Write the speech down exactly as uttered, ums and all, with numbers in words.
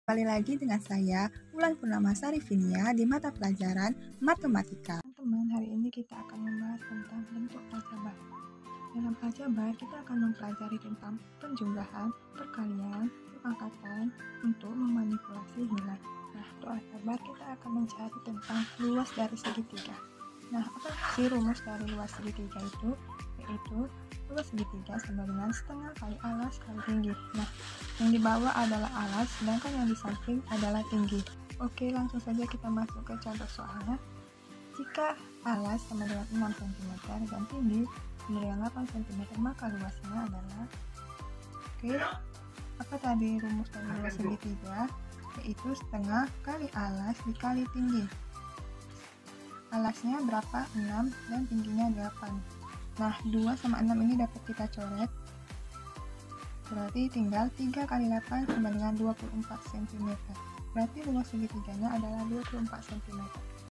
Kembali lagi dengan saya, Wulan Purnama Sarifinia di mata pelajaran Matematika. Teman-teman, hari ini kita akan membahas tentang bentuk aljabar. Dalam aljabar, kita akan mempelajari tentang penjumlahan, perkalian, pengangkatan untuk memanipulasi nilai. Nah, untuk aljabar kita akan mencari tentang luas dari segitiga. Nah, apa sih rumus dari luas segitiga itu? Yaitu luas segitiga sama dengan setengah kali alas kali tinggi. Nah, yang di bawah adalah alas, sedangkan yang di samping adalah tinggi. Oke, langsung saja kita masuk ke contoh soalnya. Jika alas sama dengan enam sentimeter dan tinggi sama dengan delapan sentimeter, maka luasnya adalah Oke, apa tadi rumus dari luas segitiga? Yaitu setengah kali alas dikali tinggi. Alasnya berapa? enam dan tingginya delapan. Nah, dua sama enam ini dapat kita coret. Berarti tinggal tiga kali delapan sama dengan dua puluh empat sentimeter. Berarti luas segitiganya adalah dua puluh empat sentimeter.